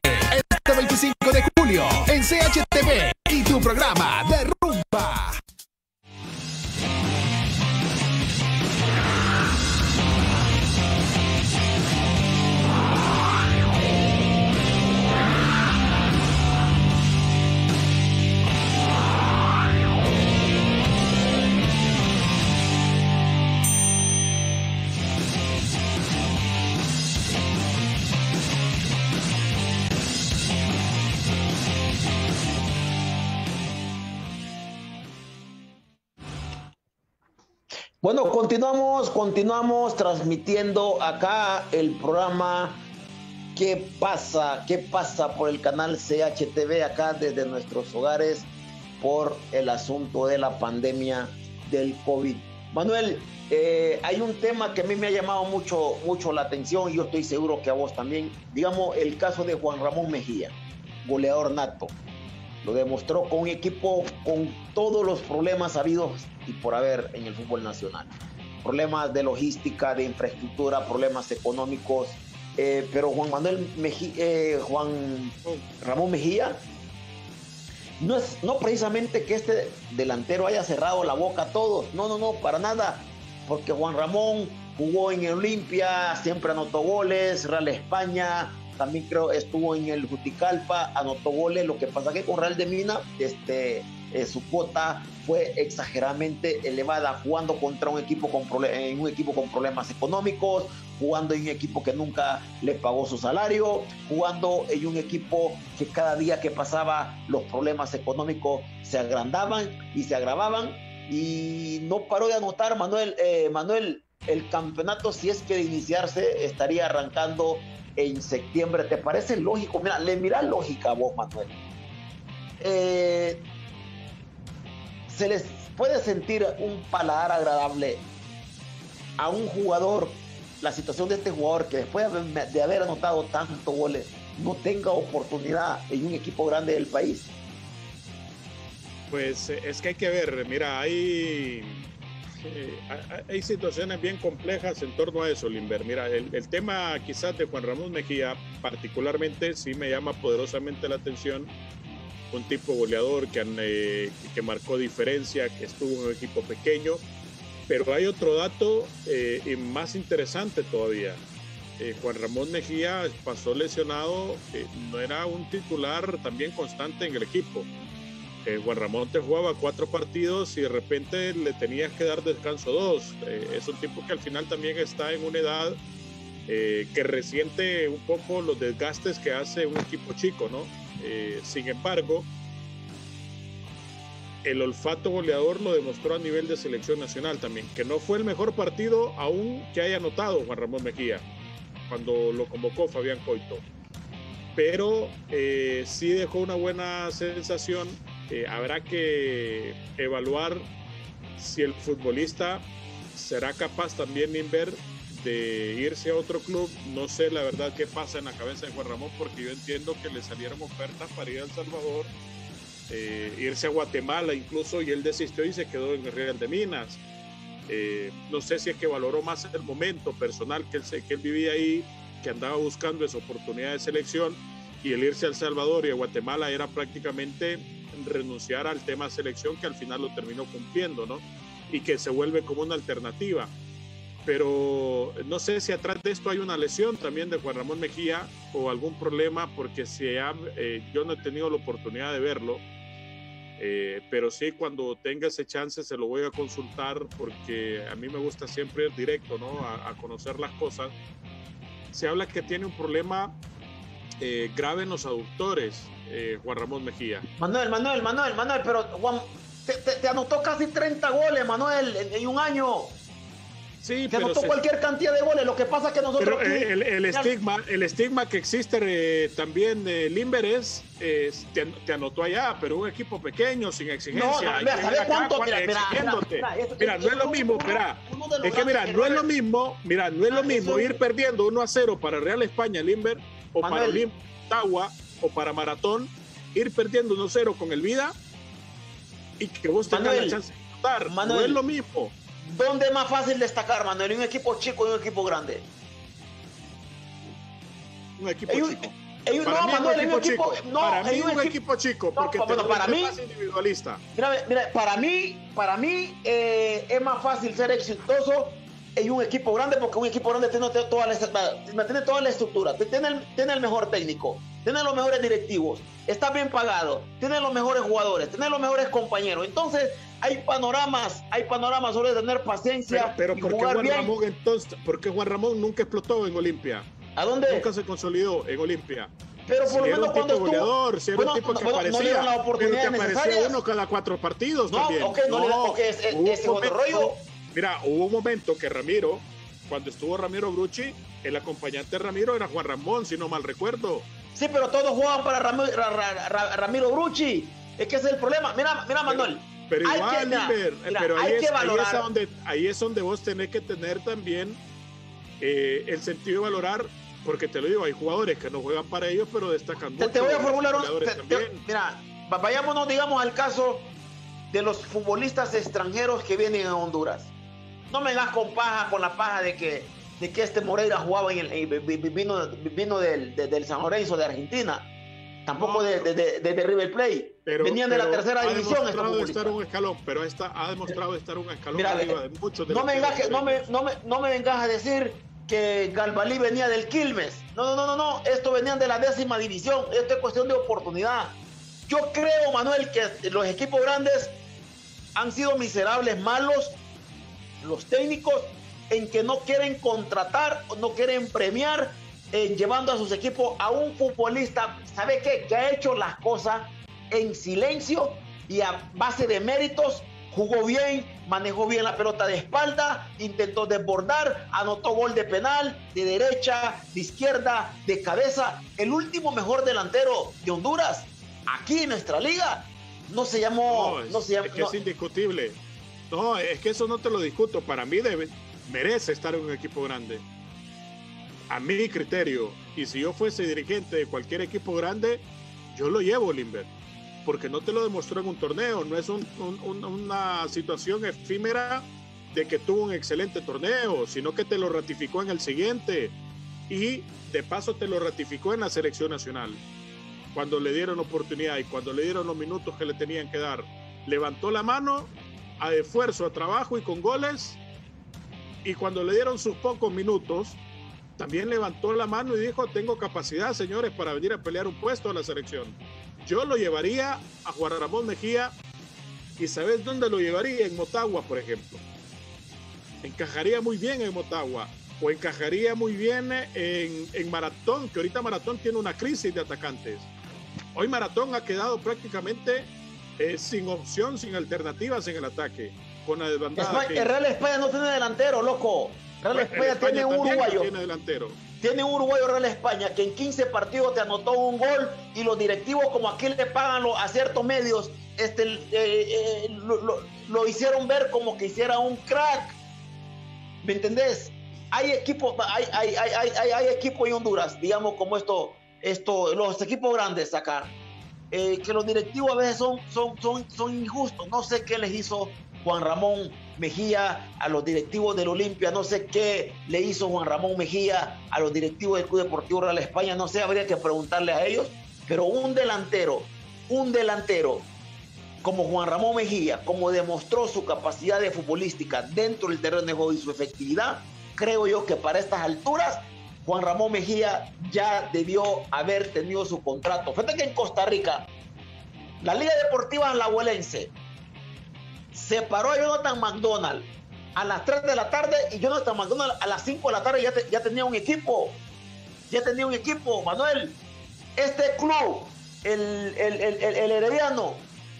Bueno, continuamos, continuamos transmitiendo acá el programa ¿Qué pasa? ¿Qué pasa? Por el canal C H T V acá desde nuestros hogares por el asunto de la pandemia del COVID. Manuel, eh, hay un tema que a mí me ha llamado mucho, mucho la atención y yo estoy seguro que a vos también. Digamos, el caso de Juan Ramón Mejía, goleador nato. Lo demostró con un equipo con todos los problemas habidos y por haber en el fútbol nacional. Problemas de logística, de infraestructura, problemas económicos. Eh, pero Juan Manuel Mejía, eh, Juan Ramón Mejía, no es no precisamente que este delantero haya cerrado la boca a todos. No, no, no, para nada. Porque Juan Ramón jugó en el Olimpia, siempre anotó goles, Real España. También creo estuvo en el Juticalpa, anotó goles. Lo que pasa que con Real de Mina, este, eh, su cuota fue exageradamente elevada, jugando contra un equipo con en un equipo con problemas económicos, jugando en un equipo que nunca le pagó su salario, jugando en un equipo que cada día que pasaba los problemas económicos se agrandaban y se agravaban, y no paró de anotar. Manuel, eh, Manuel, el campeonato, si es que de iniciarse, estaría arrancando en septiembre. ¿Te parece lógico? Mira, le mira lógica a vos, Manuel. Eh, se les puede sentir un paladar agradable a un jugador, la situación de este jugador que después de haber anotado tantos goles no tenga oportunidad en un equipo grande del país. Pues es que hay que ver, mira, hay Eh, hay situaciones bien complejas en torno a eso, Limber. Mira, el, el tema quizás de Juan Ramón Mejía particularmente sí me llama poderosamente la atención. Un tipo goleador que, eh, que marcó diferencia, que estuvo en un equipo pequeño, pero hay otro dato eh, y más interesante todavía. eh, Juan Ramón Mejía pasó lesionado, eh, no era un titular también constante en el equipo. Eh, Juan Ramón te jugaba cuatro partidos y de repente le tenías que dar descanso dos. Eh, es un tipo que al final también está en una edad eh, que resiente un poco los desgastes que hace un equipo chico, ¿no? Eh, sin embargo, el olfato goleador lo demostró a nivel de selección nacional también, que no fue el mejor partido aún que haya anotado Juan Ramón Mejía cuando lo convocó Fabián Coito, pero eh, sí dejó una buena sensación. Eh, habrá que evaluar si el futbolista será capaz también, Inver, de irse a otro club. No sé la verdad qué pasa en la cabeza de Juan Ramón, porque yo entiendo que le salieron ofertas para ir a El Salvador, eh, irse a Guatemala incluso, y él desistió y se quedó en el Real de Minas. Eh, no sé si es que valoró más el momento personal que él, que él vivía ahí, que andaba buscando esa oportunidad de selección, y el irse a El Salvador y a Guatemala era prácticamente renunciar al tema selección, que al final lo terminó cumpliendo, ¿no? Y que se vuelve como una alternativa. Pero no sé si atrás de esto hay una lesión también de Juan Ramón Mejía o algún problema, porque si ha, eh, yo no he tenido la oportunidad de verlo, eh, pero sí, cuando tenga ese chance se lo voy a consultar, porque a mí me gusta siempre ir directo, ¿no? A, a conocer las cosas. Se habla que tiene un problema eh, grave en los aductores, eh, Juan Ramón Mejía. Manuel, Manuel, Manuel, Manuel, pero Juan, te, te, te anotó casi treinta goles, Manuel, en, en un año. Sí, te pero anotó se... cualquier cantidad de goles. Lo que pasa es que nosotros pero aquí... el, el, estigma, el estigma que existe eh, también de eh, Limber es, eh, te, te anotó allá, pero un equipo pequeño, sin exigencia. No, no, mira, ¿sabes cuánto? Mira, mira, exigiéndote. mira, mira, mira, es, no es lo mismo, uno, espera. Uno uno es que mira, no es lo mismo, mira, no es lo mismo eso... ir perdiendo uno a cero para Real España, Limber, o Manuel. Para Olimpia, Ottawa, o para Maratón, ir perdiendo uno a cero con el Vida y que vos tengas Manuel, la chance de anotar. No es lo mismo. ¿Dónde es más fácil destacar, Manuel? ¿Un equipo chico y un equipo grande? Un equipo un, chico. Hay un, para no, mí Manuel, un equipo, chico. No, para mí un, un equipo chico, porque no, te bueno, para mí más individualista. Mira, mira, para mí, para mí eh, es más fácil ser exitoso en un equipo grande, porque un equipo grande tiene toda la, tiene toda la estructura, tiene el, tiene el mejor técnico, tiene los mejores directivos, está bien pagado, tiene los mejores jugadores, tiene los mejores compañeros. Entonces hay panoramas, hay panoramas sobre tener paciencia. Pero, pero y ¿por qué jugar Juan bien? Ramón entonces? ¿Por qué Juan Ramón nunca explotó en Olimpia? ¿A dónde? Nunca se consolidó en Olimpia. Pero por si lo menos cuando estuvo goleador, si era bueno, un tipo no, que bueno, aparecía, no le dieron la oportunidad pero que necesaria. aparecía uno cada cuatro partidos no, también. Okay, no, no, le, okay, es, es, ese otro rollo. Mira, hubo un momento que Ramiro, cuando estuvo Ramiro Brucci, el acompañante de Ramiro era Juan Ramón, si no mal recuerdo. Sí, pero todos jugaban para Ramiro, Ra, Ra, Ra, Ramiro Brucci. Es que ese es el problema. Mira, mira Manuel. Pero, pero hay igual, que, mira, Liber, mira, pero ahí, hay es, que valorar. ahí, es donde, ahí es donde vos tenés que tener también eh, el sentido de valorar, porque te lo digo, hay jugadores que no juegan para ellos, pero destacan mucho. Te, te voy a formular un... Te, te, mira, vayámonos, digamos, al caso de los futbolistas extranjeros que vienen a Honduras. No me vengas con paja, con la paja de que, de que este Moreira jugaba en el, vino, vino del, de, del San Lorenzo de Argentina. Tampoco no, de, de, de, de, de River Plate. Pero, venían pero de la tercera ha división. Demostrado de estar un escalón, pero esta, ha demostrado de estar un escalón Mira, arriba de muchos de no, los me vengas que, no, me, no, me, no me vengas a decir que Galvalí venía del Quilmes. No, no, no, no, no. Esto venían de la décima división. Esto es cuestión de oportunidad. Yo creo, Manuel, que los equipos grandes han sido miserables, malos, los técnicos, en que no quieren contratar, no quieren premiar, eh, llevando a sus equipos a un futbolista, ¿sabe qué? Que ha hecho las cosas en silencio y a base de méritos. Jugó bien, manejó bien la pelota de espalda, intentó desbordar, anotó gol de penal, de derecha, de izquierda, de cabeza. El último mejor delantero de Honduras, aquí en nuestra liga, no se llamó... No, es, no se llama, es que no. es indiscutible. No, es que eso no te lo discuto. Para mí debe, merece estar en un equipo grande. A mi criterio. Y si yo fuese dirigente de cualquier equipo grande, yo lo llevo, Limber. Porque no te lo demostró en un torneo. No es un, un, un, una situación efímera de que tuvo un excelente torneo, sino que te lo ratificó en el siguiente. Y de paso te lo ratificó en la selección nacional. Cuando le dieron oportunidad y cuando le dieron los minutos que le tenían que dar, levantó la mano a esfuerzo, a trabajo y con goles. Y cuando le dieron sus pocos minutos, también levantó la mano y dijo: tengo capacidad, señores, para venir a pelear un puesto a la selección. Yo lo llevaría a Juan Ramón Mejía. ¿Y sabes dónde lo llevaría? En Motagua, por ejemplo. Encajaría muy bien en Motagua. O encajaría muy bien en, en Maratón, que ahorita Maratón tiene una crisis de atacantes. Hoy Maratón ha quedado prácticamente eh, sin opción, sin alternativas en el ataque. Con la desbandada. España, que... El Real España no tiene delantero, loco. Real Bueno, España, España tiene un uruguayo. No tiene delantero. Tiene un uruguayo Real España que en quince partidos te anotó un gol y los directivos, como aquí le pagan lo, a ciertos medios, este, eh, eh, lo, lo, lo hicieron ver como que hiciera un crack. ¿Me entendés? Hay equipos, hay, hay, hay, hay, hay equipos en Honduras, digamos como esto, esto, los equipos grandes acá, eh, que los directivos a veces son, son, son, son injustos. No sé qué les hizo Juan Ramón Mejía a los directivos del Olimpia, no sé qué le hizo Juan Ramón Mejía a los directivos del Club Deportivo Real España, no sé, habría que preguntarle a ellos, pero un delantero, un delantero como Juan Ramón Mejía, como demostró su capacidad de futbolística dentro del terreno de juego y su efectividad, creo yo que para estas alturas Juan Ramón Mejía ya debió haber tenido su contrato. Fíjate que en Costa Rica la Liga Deportiva Alajuelense separó a Jonathan McDonald a las tres de la tarde y Jonathan McDonald a las cinco de la tarde ya, te, ya tenía un equipo. Ya tenía un equipo, Manuel. Este club, el, el, el, el, el Herediano,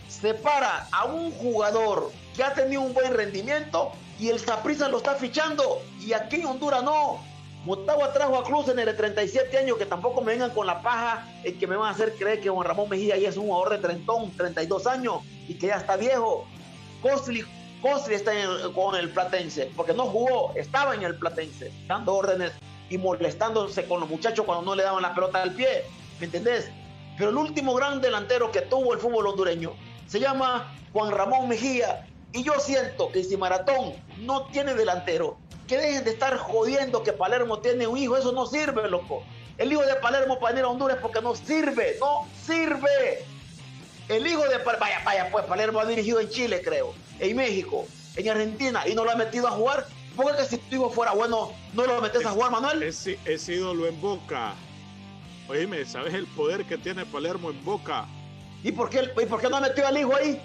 separa a un jugador que ha tenido un buen rendimiento y el Saprissa lo está fichando. Y aquí en Honduras no. Motagua trajo a Cruz en el de treinta y siete años, que tampoco me vengan con la paja en que me van a hacer creer que Juan Ramón Mejía ya es un jugador de trentón, treinta y dos años y que ya está viejo. Costly, Costly está en, con el Platense, porque no jugó, estaba en el Platense, dando órdenes y molestándose con los muchachos cuando no le daban la pelota al pie, ¿me entendés? Pero el último gran delantero que tuvo el fútbol hondureño se llama Juan Ramón Mejía, y yo siento que si Maratón no tiene delantero, que dejen de estar jodiendo que Palermo tiene un hijo. Eso no sirve, loco. El hijo de Palermo para venir a Honduras porque no sirve, no sirve. El hijo de Palermo, vaya, vaya, pues Palermo ha dirigido en Chile, creo, en México, en Argentina, y no lo ha metido a jugar. ¿Por qué si tu hijo fuera bueno no lo metes a jugar, Manuel? Es, es ídolo en Boca. Oíme, ¿sabes el poder que tiene Palermo en Boca? ¿Y por qué, y por qué no ha metido al hijo ahí?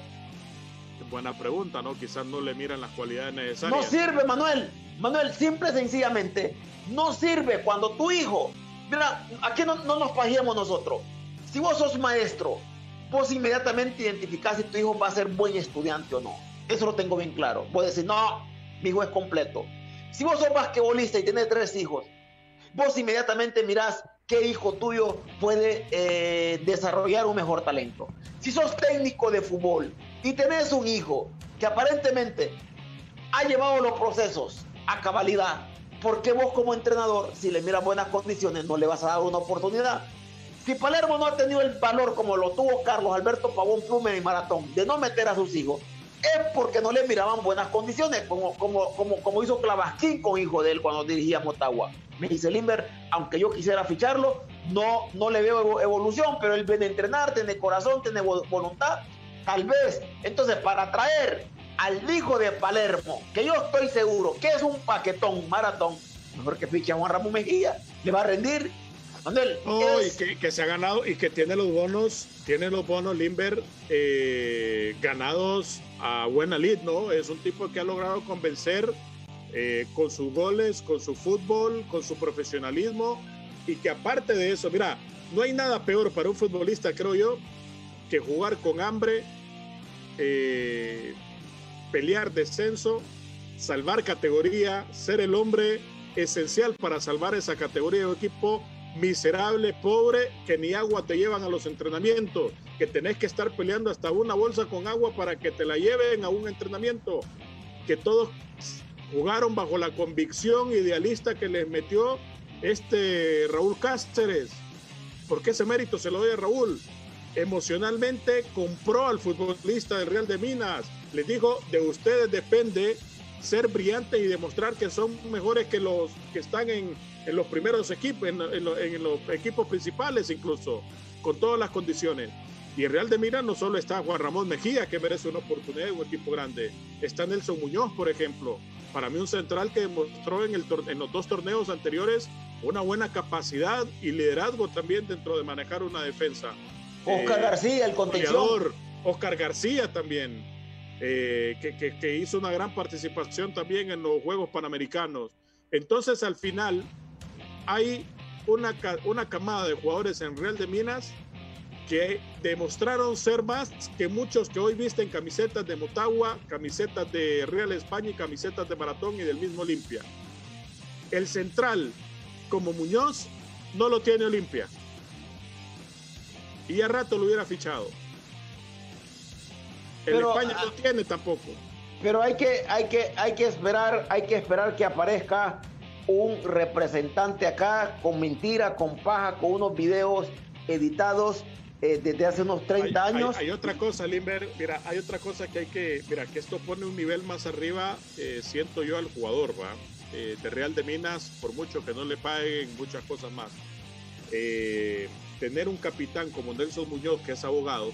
Buena pregunta, ¿no? Quizás no le miran las cualidades necesarias. No sirve, Manuel. Manuel, simple y sencillamente, no sirve cuando tu hijo... Mira, aquí no, no nos pajeemos nosotros. Si vos sos maestro, vos inmediatamente identificás si tu hijo va a ser buen estudiante o no. Eso lo tengo bien claro. Vos decís, no, mi hijo es completo. Si vos sos basquetbolista y tenés tres hijos, vos inmediatamente mirás qué hijo tuyo puede eh, desarrollar un mejor talento. Si sos técnico de fútbol y tenés un hijo que aparentemente ha llevado los procesos a cabalidad, ¿por qué vos como entrenador, si le miras buenas condiciones, no le vas a dar una oportunidad? Si Palermo no ha tenido el valor como lo tuvo Carlos Alberto Pavón Plumer en Maratón de no meter a sus hijos, es porque no le miraban buenas condiciones, como, como, como, como hizo Clavasquín con hijo de él cuando dirigía Motagua. Me dice Limber, aunque yo quisiera ficharlo, no, no le veo evolución, pero él viene a entrenar, tiene corazón, tiene voluntad, tal vez. Entonces, para traer al hijo de Palermo, que yo estoy seguro que es un paquetón Maratón, mejor que fiche a Juan Ramón Mejía, le va a rendir. Manuel, oh, es... y que, que se ha ganado y que tiene los bonos, tiene los bonos Limber eh, ganados a buena lid, ¿no? Es un tipo que ha logrado convencer eh, con sus goles, con su fútbol, con su profesionalismo, y que aparte de eso, mira, no hay nada peor para un futbolista, creo yo, que jugar con hambre, eh, pelear descenso, salvar categoría, ser el hombre esencial para salvar esa categoría de equipo miserable, pobre, que ni agua te llevan a los entrenamientos, que tenés que estar peleando hasta una bolsa con agua para que te la lleven a un entrenamiento, que todos jugaron bajo la convicción idealista que les metió este Raúl Cáceres, porque ese mérito se lo doy a Raúl. Emocionalmente compró al futbolista del Real de Minas, les dijo, de ustedes depende ser brillantes y demostrar que son mejores que los que están en, en los primeros equipos, en, en, en los equipos principales incluso, con todas las condiciones. Y el Real de Minas no solo está Juan Ramón Mejía, que merece una oportunidad en un equipo grande, está Nelson Muñoz, por ejemplo, para mí un central que demostró en, el, en los dos torneos anteriores una buena capacidad y liderazgo también dentro de manejar una defensa. Oscar eh, García, el contención. Oscar García también, eh, que, que, que hizo una gran participación también en los Juegos Panamericanos. Entonces, al final, hay una, una camada de jugadores en Real de Minas que demostraron ser más que muchos que hoy visten camisetas de Motagua, camisetas de Real España y camisetas de Maratón y del mismo Olimpia. El central, como Muñoz, no lo tiene Olimpia. Y a rato lo hubiera fichado. El pero, España no tiene tampoco. Pero hay que, hay que, hay que esperar, hay que esperar que aparezca un representante acá con mentira, con paja, con unos videos editados eh, desde hace unos treinta hay, años. Hay, hay otra cosa, Limber, mira, hay otra cosa que hay que, mira, que esto pone un nivel más arriba, eh, siento yo, al jugador, va, eh, de Real de Minas, por mucho que no le paguen muchas cosas más. Eh, tener un capitán como Nelson Muñoz, que es abogado,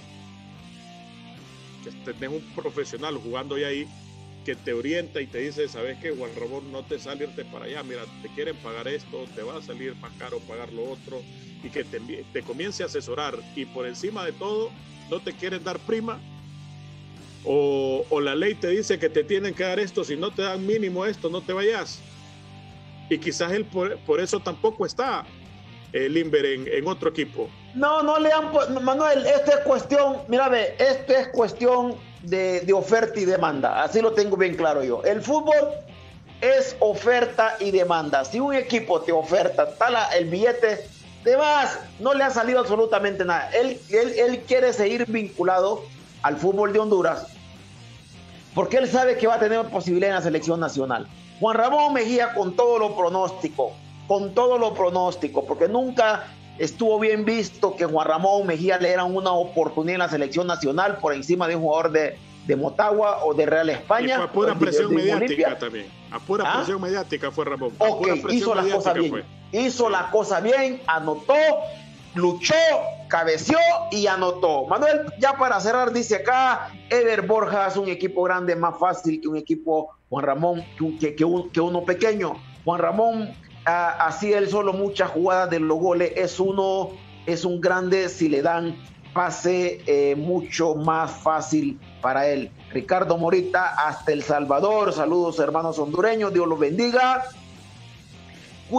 que tenés un profesional jugando ya ahí, que te orienta y te dice, sabes que Juan Ramón, no te sale irte para allá, mira, te quieren pagar esto, te va a salir más caro pagar lo otro, y que te, te comience a asesorar, y por encima de todo no te quieren dar prima, o, o la ley te dice que te tienen que dar esto, si no te dan mínimo esto, no te vayas. Y quizás él por, por eso tampoco está eh, Limber en, en otro equipo. No, no le han... Manuel, esta es cuestión, mira, ve, esto es cuestión de, de oferta y demanda, así lo tengo bien claro yo. El fútbol es oferta y demanda. Si un equipo te oferta, está la, el billete, te vas, no le ha salido absolutamente nada. Él, él, él quiere seguir vinculado al fútbol de Honduras, porque él sabe que va a tener posibilidad en la selección nacional. Juan Ramón Mejía, con todo lo pronóstico, con todo lo pronóstico, porque nunca estuvo bien visto que Juan Ramón Mejía le dieran una oportunidad en la selección nacional por encima de un jugador de, de Motagua o de Real España. Y fue a pura presión de, de mediática Olimpia. También. A pura ¿Ah? presión mediática fue Ramón. Ok, hizo las cosas bien. Fue. Hizo la cosa bien, anotó, luchó, cabeció y anotó. Manuel, ya para cerrar, dice acá, Eder Borja es un equipo grande, más fácil que un equipo Juan Ramón, que, que, un, que uno pequeño. Juan Ramón, ah, así él solo muchas jugadas de los goles, es uno, es un grande si le dan pase eh, mucho más fácil para él. Ricardo Morita, hasta El Salvador, saludos hermanos hondureños, Dios los bendiga.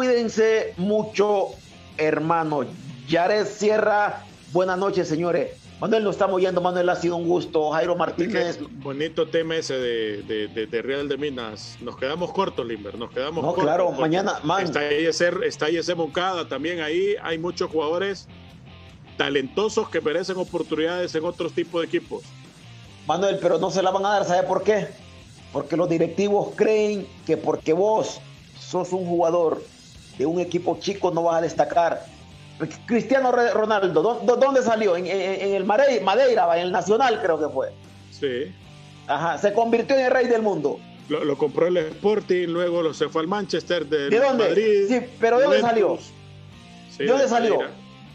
Cuídense mucho, hermano. Yared Sierra, buenas noches, señores. Manuel, nos estamos yendo. Manuel, ha sido un gusto. Jairo Martínez. Qué bonito tema ese de, de, de, de Real de Minas. Nos quedamos cortos, Limber. Nos quedamos no, cortos. claro, mañana. Man. Está Eliezer, está Eliezer Moncada también ahí. Hay muchos jugadores talentosos que merecen oportunidades en otros tipos de equipos. Manuel, pero no se la van a dar. ¿Sabe por qué? Porque los directivos creen que porque vos sos un jugador de un equipo chico no vas a destacar. Cristiano Ronaldo, ¿dónde salió? En, en, en el Madeira, en el Nacional creo que fue. Sí. Ajá, se convirtió en el rey del mundo. Lo, lo compró el Sporting, luego lo se fue al Manchester de, ¿De dónde? Madrid. Sí, pero ¿de dónde salió? Sí, ¿De dónde de salió? Madeira.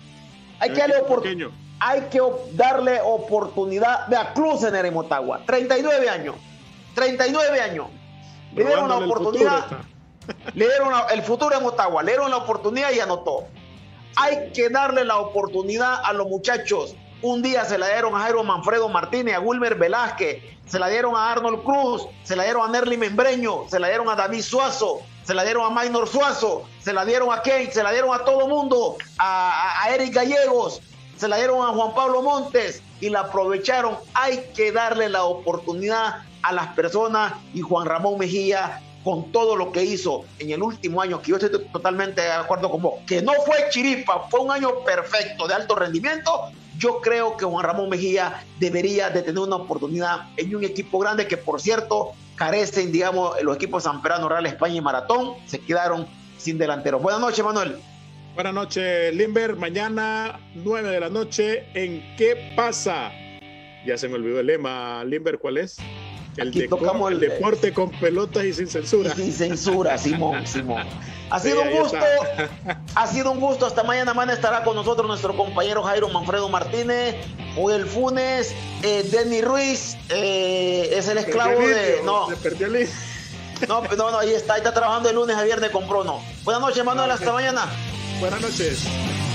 Hay que, darle opor- hay que darle oportunidad de a Klusener en Motagua. treinta y nueve años. treinta y nueve años. Le dieron la oportunidad. Le dieron la, el futuro en Motagua. Le dieron la oportunidad y anotó. Hay que darle la oportunidad a los muchachos. Un día se la dieron a Jairo Manfredo Martínez, a Wilmer Velázquez, se la dieron a Arnold Cruz, se la dieron a Nerly Membreño, se la dieron a David Suazo, se la dieron a Maynor Suazo, se la dieron a Kate, se la dieron a todo mundo, a, a, a Eric Gallegos, se la dieron a Juan Pablo Montes y la aprovecharon. Hay que darle la oportunidad a las personas, y Juan Ramón Mejía, con todo lo que hizo en el último año, que yo estoy totalmente de acuerdo con vos, que no fue chiripa, fue un año perfecto de alto rendimiento. Yo creo que Juan Ramón Mejía debería de tener una oportunidad en un equipo grande que, por cierto, carecen, digamos, los equipos Zamperano, Real España y Maratón, se quedaron sin delantero. Buenas noches, Manuel. Buenas noches, Limber. Mañana, nueve de la noche, ¿en qué pasa? Ya se me olvidó el lema, Limber, ¿cuál es? El, Aquí de, tocamos el el deporte con pelotas y sin censura. Y sin censura, Simón, Simón. Ha sido Sí, un gusto, ha sido un gusto. Hasta mañana, mañana estará con nosotros nuestro compañero Jairo Manfredo Martínez, Joel Funes, eh, Denny Ruiz, eh, es el esclavo de... No, no, no, no, ahí está, ahí está trabajando de lunes a viernes con Prono. Buenas noches, Manuel, hasta mañana. Buenas noches.